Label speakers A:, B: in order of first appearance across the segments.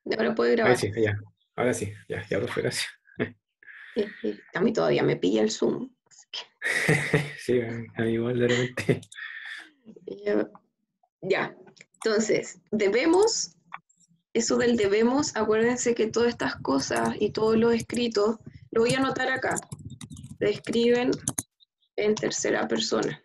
A: Ahora puede
B: Ahí
A: grabar.
B: sí, ya. Ahora sí, ya, ya, profe, gracias.
A: A mí todavía me pilla el Zoom. Así
B: Sí, a mí igual de repente.
A: que, ya. Entonces, debemos, eso del debemos, acuérdense que todas estas cosas y todos los escritos, lo voy a anotar acá, se escriben en tercera persona.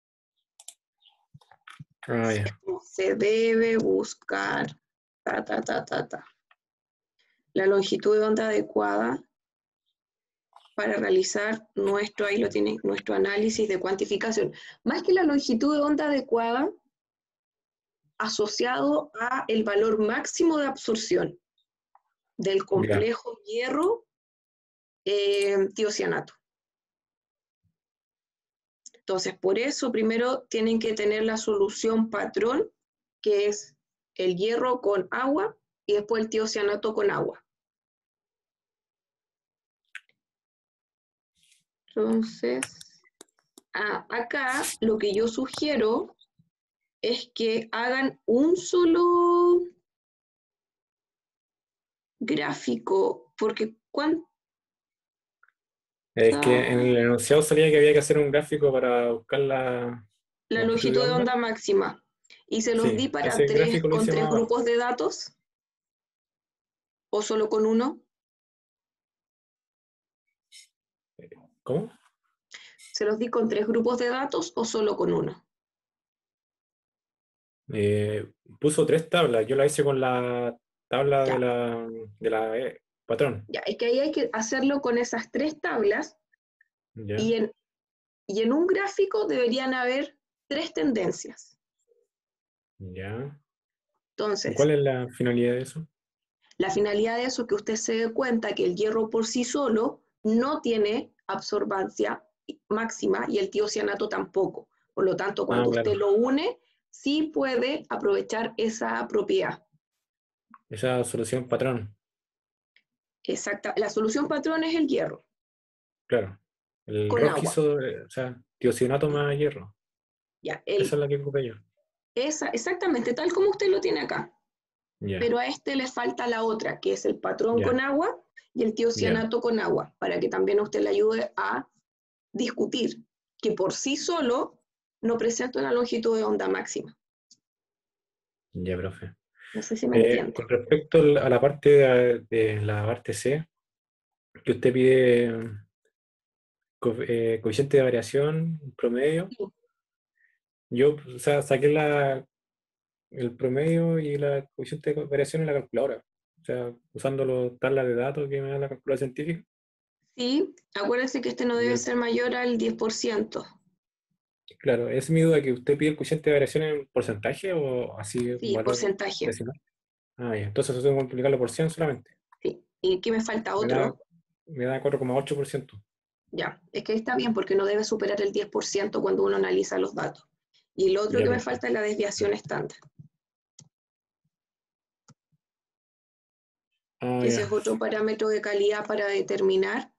B: Ah, ya.
A: Se debe buscar, ta. La longitud de onda adecuada para realizar nuestro, ahí lo tienen, nuestro análisis de cuantificación. Más que la longitud de onda adecuada, asociado a el valor máximo de absorción del
B: Ya,
A: complejo hierro tiocianato. Entonces, por eso primero tienen que tener la solución patrón, que es el hierro con agua, y después el tiocianato con agua. Entonces, acá lo que yo sugiero es que hagan un solo gráfico, porque ¿cuánta?
B: es que en el enunciado salía que había que hacer un gráfico para buscar la
A: La
B: longitud de
A: longitud de
B: onda.
A: onda máxima. Y se los
B: Sí,
A: di para
B: ese
A: tres,
B: gráfico lo
A: con
B: hice
A: tres
B: más abajo.
A: grupos de datos, o solo con uno.
B: ¿Cómo?
A: Se los di con tres grupos de datos o solo con uno.
B: Puso tres tablas. Yo la hice con la tabla
A: Ya,
B: de la patrón.
A: ya. Es que ahí hay que hacerlo con esas tres tablas
B: Ya,
A: y en un gráfico deberían haber tres tendencias.
B: ya. ¿Y
A: Entonces,
B: cuál es la finalidad de eso?
A: la finalidad de eso es que usted se dé cuenta que el hierro por sí solo no tiene absorbancia máxima y el tiocianato tampoco. Por lo tanto,
B: Ah,
A: cuando
B: claro.
A: usted lo une, sí puede aprovechar esa propiedad.
B: Esa solución patrón.
A: Exacta. La solución patrón es el hierro
B: Claro. El
A: con agua.
B: rojizo, o sea, tiocinato más hierro.
A: Ya,
B: Esa es la que ocupé yo.
A: exactamente tal como usted lo tiene acá.
B: Ya,
A: Pero a este le falta la otra, que es el patrón con
B: ya,
A: agua y el
B: ya,
A: tiocianato con agua, para que también usted le ayude a discutir que por sí solo no presenta una longitud de onda máxima.
B: ya, profe.
A: No sé si me entiende.
B: Con respecto a la parte de la parte C, que usted pide coeficiente de variación promedio,
A: Sí.
B: yo, o sea, saqué el promedio y la coeficiente de variación en la calculadora. O sea, usando los tablas de datos que me da la calculadora científica.
A: Sí, acuérdese que este no
B: Y
A: debe ser mayor al 10%.
B: claro, es mi duda que usted pide el coeficiente de variación en porcentaje o así un
A: Sí,
B: valor
A: porcentaje.
B: decimal. Ah, ya. Entonces eso tengo que multiplicarlo por 100 solamente.
A: Sí. ¿Y qué me falta
B: Me da,
A: otro?
B: me da 4,8%.
A: Ya, es que está bien porque no debe superar el 10% cuando uno analiza los datos. Y lo otro
B: Ya,
A: que me
B: perfecto.
A: falta es la desviación estándar,
B: Ah,
A: que ese
B: ya.
A: es otro parámetro de calidad para determinar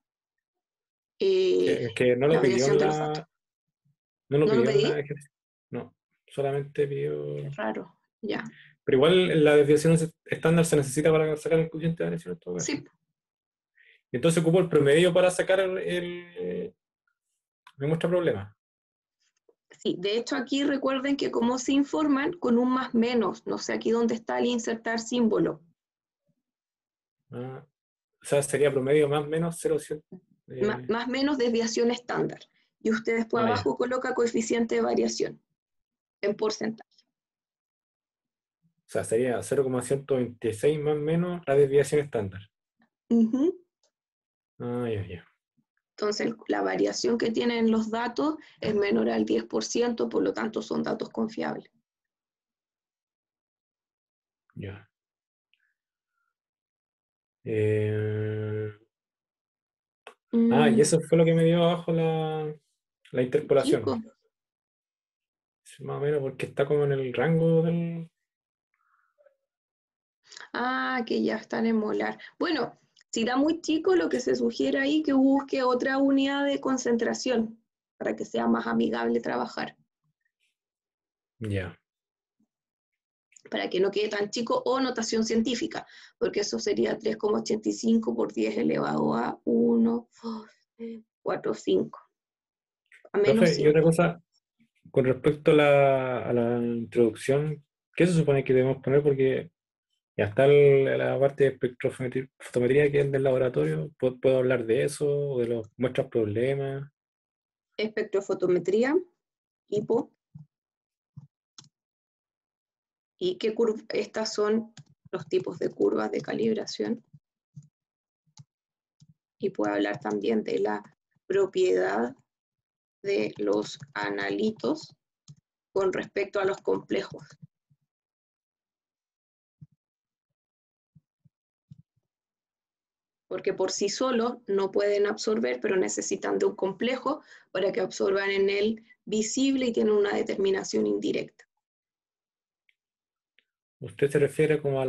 B: Es que no
A: la
B: lo pidió
A: variación
B: en
A: de los datos.
B: no lo
A: ¿No lo
B: pidió en la
A: pedí?
B: ejercicio. No, solamente
A: Qué
B: pidió.
A: raro. Ya.
B: Pero igual la desviación estándar se necesita para sacar el coeficiente de variación en todo caso.
A: Sí,
B: Entonces ocupo el promedio para sacar me muestra problema.
A: sí. De hecho, aquí recuerden que como se informan con un más menos, no sé aquí dónde está el insertar símbolo.
B: Ah, o sea, sería promedio más o menos 0,7.
A: Más menos desviación estándar. Y usted después
B: Ya.
A: abajo coloca coeficiente de variación en porcentaje.
B: O sea, sería 0,126 más o menos la desviación estándar.
A: Ujú.
B: Ah, ya, ya.
A: Entonces, la variación que tienen los datos es menor al 10%, por lo tanto son datos confiables.
B: Ya. Eh, y
A: Mm,
B: eso fue lo que me dio abajo la
A: sí,
B: interpolación.
A: pues.
B: Sí, más o menos porque está como en el rango del.
A: Que ya están en molar. Bueno, si da muy chico, lo que se sugiere ahí que busque otra unidad de concentración para que sea más amigable trabajar.
B: Ya.
A: para que no quede tan chico, o notación científica, porque eso sería 3,85 por 10 elevado a 1, 2, 3, 4, 5, a menos
B: Profe, y otra
A: 5.
B: cosa, con respecto a la introducción, ¿qué se supone que debemos poner? Porque ya está la parte de espectrofotometría que es del laboratorio. ¿Puedo hablar de eso, o de los muestras problemas?
A: Espectrofotometría, hipo, y qué curva, estas son los tipos de curvas de calibración, y puedo hablar también de la propiedad de los analitos con respecto a los complejos. Porque por sí solos no pueden absorber, pero necesitan de un complejo para que absorban en el visible y tienen una determinación indirecta.
B: ¿Usted se refiere como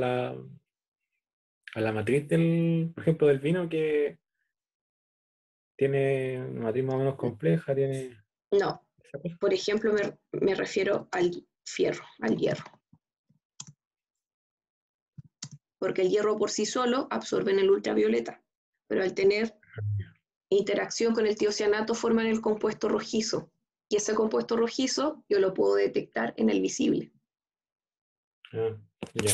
B: a la matriz del, por ejemplo, del vino, que tiene una matriz más o menos compleja, tiene
A: No,
B: esa cosa?
A: por ejemplo, me refiero al fierro, al hierro. Porque el hierro por sí solo absorbe en el ultravioleta, pero al tener interacción con el tiocianato forman el compuesto rojizo. Y ese compuesto rojizo yo lo puedo detectar en el visible.
B: Ah, ya.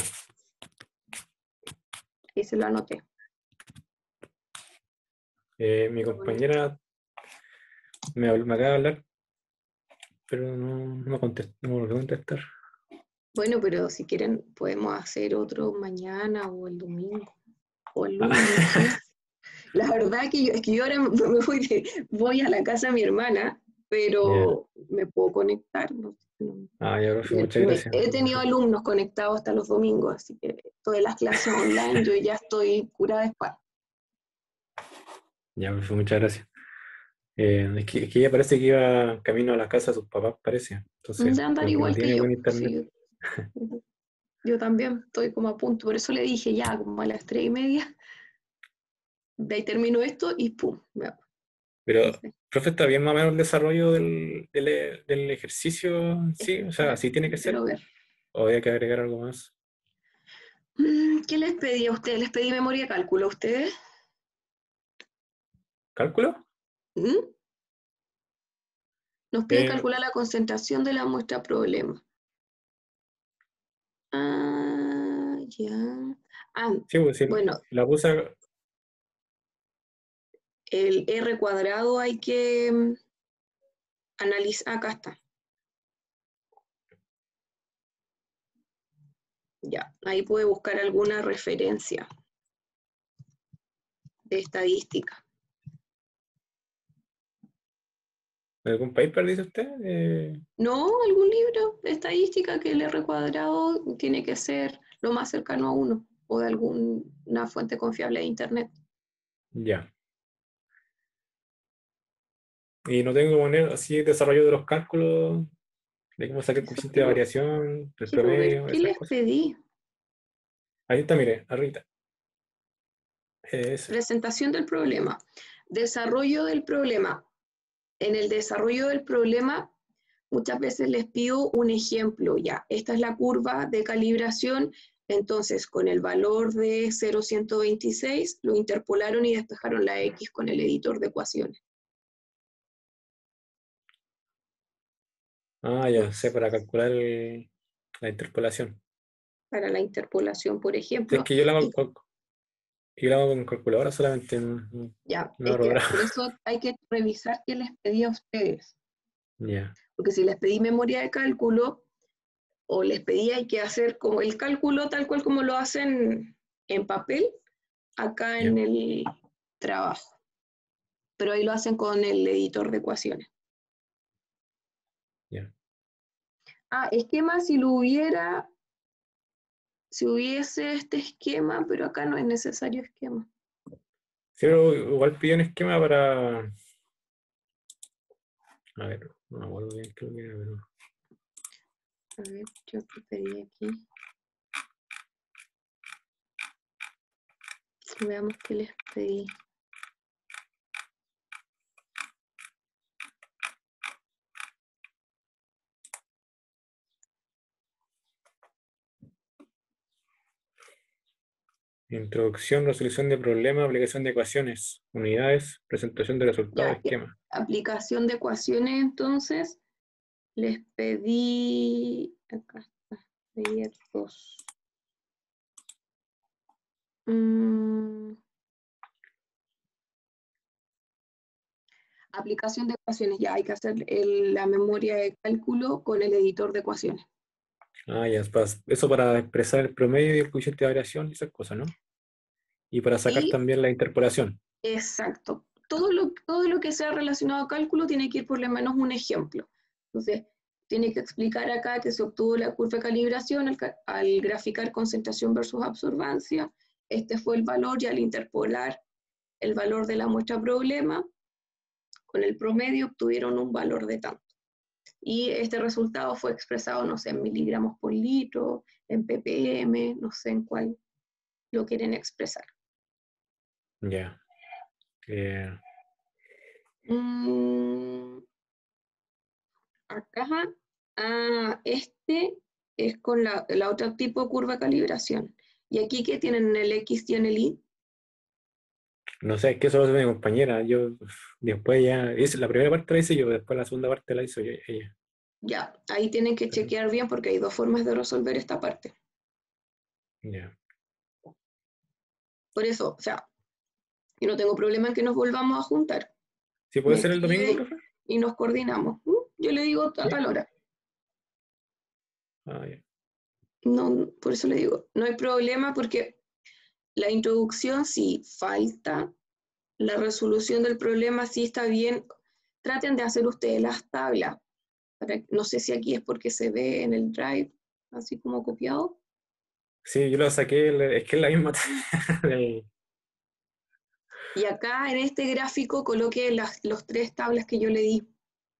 A: Ahí se lo anoté.
B: Mi compañera me acaba de hablar, pero no me contestó, no me volvió a contestar.
A: Bueno, pero si quieren podemos hacer otro mañana o el domingo o el lunes, no
B: Ah,
A: sé. La verdad que yo ahora me voy a la casa de mi hermana,
B: ya.
A: pero me puedo conectar. No.
B: Ah, ya, profe, muchas gracias.
A: He tenido alumnos conectados hasta los domingos, así que todas las clases online yo ya estoy curada de espalda.
B: Ya, profe, muchas gracias. Es que ella parece que iba camino a la casa de sus papás, parece. Entonces,
A: De andar
B: como que no
A: igual que
B: tiene buen
A: yo,
B: internet.
A: sí, yo también estoy como a punto, por eso le dije ya, como a las 3:30, de ahí termino esto y pum, me hago.
B: Pero,
A: Entonces,
B: profe, ¿está bien más o menos el desarrollo del ejercicio en sí? O sea,
A: espera,
B: ¿así tiene que ser?
A: quiero ver.
B: ¿O había que agregar algo más?
A: ¿Qué les pedí a ustedes? ¿Les pedí memoria de cálculo a ustedes?
B: ¿Cálculo?
A: ¿Mm? Nos pide
B: Eh,
A: calcular la concentración de la muestra problema. Ah, ya. Ah,
B: sí, pues sí,
A: bueno,
B: la puse.
A: el R cuadrado hay que analizar. Acá está. Ya, ahí puede buscar alguna referencia de estadística.
B: ¿Algún paper, dice usted?
A: No, algún libro de estadística que el R cuadrado tiene que ser lo más cercano a uno o de alguna fuente confiable de internet.
B: Ya. Y no tengo que poner así desarrollo de los cálculos, de cómo sacar el
A: Eso
B: coeficiente de variación, el
A: quiero ver
B: promedio,
A: qué
B: esas
A: les
B: cosas.
A: pedí.
B: Ahí está, mire, arriba. Ese.
A: Presentación del problema. Desarrollo del problema. En el desarrollo del problema, muchas veces les pido un ejemplo. Ya, esta es la curva de calibración. Entonces, con el valor de 0,126, lo interpolaron y despejaron la X con el editor de ecuaciones.
B: Ah, ya sé, para calcular la interpolación.
A: Para la interpolación, por
B: Si es
A: ejemplo.
B: que yo la
A: Y
B: hago, yo la hago con calculadora solamente,
A: ya,
B: no
A: es
B: abro
A: que
B: programa.
A: por eso hay que revisar qué les pedí a ustedes.
B: Ya,
A: Porque si les pedí memoria de cálculo, o les pedí hay que hacer como el cálculo tal cual como lo hacen en papel, acá en
B: ya,
A: el trabajo. Pero ahí lo hacen con el editor de ecuaciones.
B: ya.
A: Ah, esquema si lo hubiera, si hubiese este esquema, pero acá no es necesario esquema.
B: Sí, pero igual pide un esquema para. A ver, no me acuerdo bien qué lo que era, pero.
A: A ver, yo que pedí aquí. Veamos qué les pedí.
B: Introducción, resolución de problemas, aplicación de ecuaciones, unidades, presentación de resultados,
A: Ya,
B: esquema.
A: aplicación de ecuaciones, entonces, les pedí, acá está, layer 2. Aplicación de ecuaciones, ya hay que hacer la memoria de cálculo con el editor de ecuaciones.
B: Ah, ya, eso para expresar el promedio y el coeficiente de variación y esas cosas, ¿no? Y para sacar
A: Y,
B: también la interpolación.
A: exacto, todo lo que sea relacionado a cálculo tiene que ir por lo menos un ejemplo. Entonces, tiene que explicar acá que se obtuvo la curva de calibración al graficar concentración versus absorbancia. Este fue el valor, y al interpolar el valor de la muestra problema con el promedio obtuvieron un valor de tanto. Y este resultado fue expresado, no sé, en miligramos por litro, en ppm, no sé en cuál lo quieren expresar.
B: Ya.
A: Mm, acá, este es con la otra tipo de curva de calibración. Y aquí que tienen el X y en el Y,
B: No sé, es que eso lo hace mi compañera. Yo después ya, la primera parte la hice yo, después la segunda parte la hizo ella.
A: ya, ahí tienen que chequear bien porque hay dos formas de resolver esta parte.
B: Ya.
A: Por eso, o sea, yo no tengo problema en que nos volvamos a juntar.
B: ¿Sí puede
A: Me
B: ser el domingo,
A: escribe
B: profe?
A: y nos coordinamos. Yo le digo a
B: Sí.
A: tal hora.
B: Ah, ya.
A: No, por eso le digo, no hay problema porque la introducción sí falta, la resolución del problema sí está bien. Traten de hacer ustedes las tablas. No sé si aquí es porque se ve en el drive, así como copiado.
B: Sí, yo lo saqué, es que es la misma.
A: Y acá en este gráfico coloque los tres tablas que yo le di.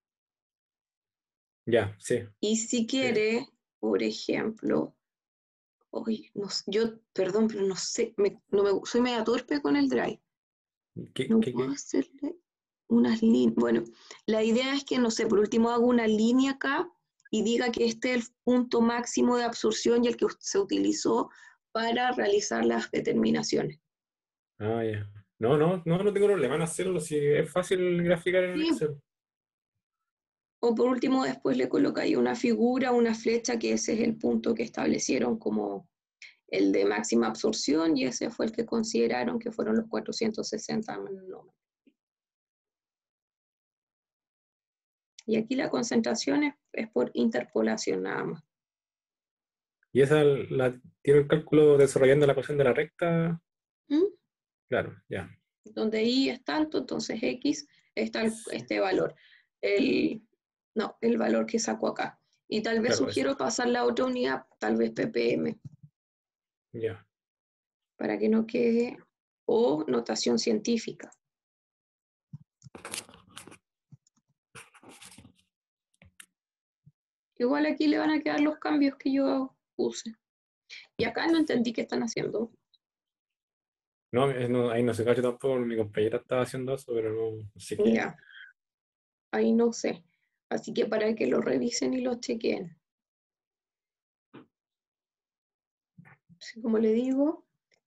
B: Ya, sí.
A: Y si
B: Sí.
A: quiere, por ejemplo, hoy, no, yo, perdón, pero no sé, soy media torpe con el drive.
B: ¿Qué,
A: No
B: qué,
A: puedo
B: qué?
A: hacerle unas líneas. Bueno, la idea es que, no sé, por último hago una línea acá y diga que este es el punto máximo de absorción y el que se utilizó para realizar las determinaciones.
B: Ah, ya. No tengo problema en hacerlo, si es fácil graficar en
A: Sí.
B: Excel.
A: O por último después le coloca ahí una figura, una flecha, que ese es el punto que establecieron como el de máxima absorción y ese fue el que consideraron que fueron los 460 nanómetros. Y aquí la concentración es por interpolación nada más.
B: Y esa tiene el cálculo desarrollando la ecuación de la recta.
A: ¿Mm?
B: Claro, ya.
A: Donde y es tanto, entonces x está este valor. El, no, el valor que saco acá. Y tal vez
B: Claro, eso.
A: sugiero pasar la otra unidad, tal vez ppm,
B: Ya.
A: para que no quede, o notación científica. Igual aquí le van a quedar los cambios que yo puse. Y acá no entendí qué están haciendo.
B: No, ahí no se cacho tampoco, mi compañera estaba haciendo eso, pero no sé qué.
A: Ya, ahí no sé. Así que para que lo revisen y lo chequeen. Así como le digo,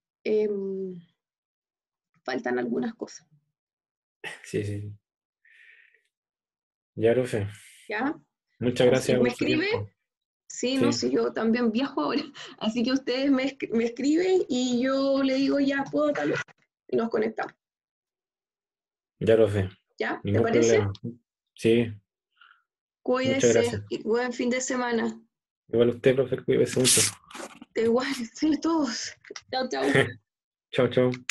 A: faltan algunas cosas.
B: Sí, sí. Ya lo sé.
A: ¿Ya?
B: Muchas
A: Así
B: gracias
A: me
B: por su
A: escribe.
B: tiempo.
A: Sí, no
B: Sí,
A: sé, yo también viajo ahora. Así que ustedes me escriben y yo le digo ya puedo tal vez. Y nos conectamos.
B: ya lo sé.
A: ¿Ya? ¿Te
B: Ningún
A: parece?
B: problema. Sí, muchas
A: Cuídese
B: gracias.
A: y buen fin de semana.
B: Igual usted, profesor, cuídese mucho.
A: Igual, sí, todos. Chao, chao.
B: Chao, chao.